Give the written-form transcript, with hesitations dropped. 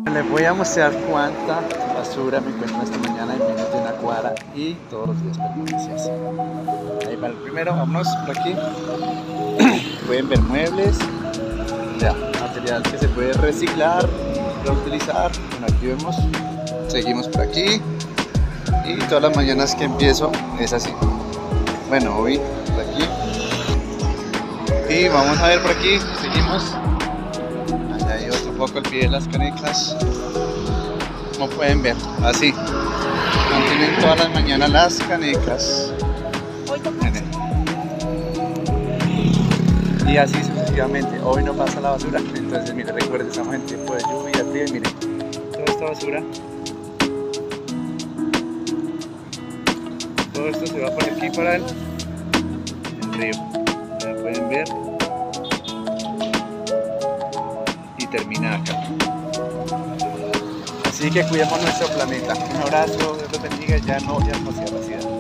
Les voy a mostrar cuánta basura me encuentro esta mañana en menos de una cuadra y todos los días permanece así. Ahí va el primero, vámonos por aquí. Pueden ver muebles, ya, material que se puede reciclar, reutilizar. Bueno, aquí vemos, seguimos por aquí y todas las mañanas que empiezo es así. Bueno, hoy por aquí y vamos a ver por aquí, seguimos. Allá hay otro poco el pie de las canecas, como pueden ver, así mantienen todas las mañanas las canecas. Y así sucesivamente. Hoy no pasa la basura, entonces mire, recuerden, estamos en tiempo de lluvia, frío, y miren, toda esta basura, todo esto se va por aquí para el río, ya pueden ver, y termina acá. Así que cuidemos nuestro planeta. Un abrazo, Dios los bendiga, ya no sea la ciudad.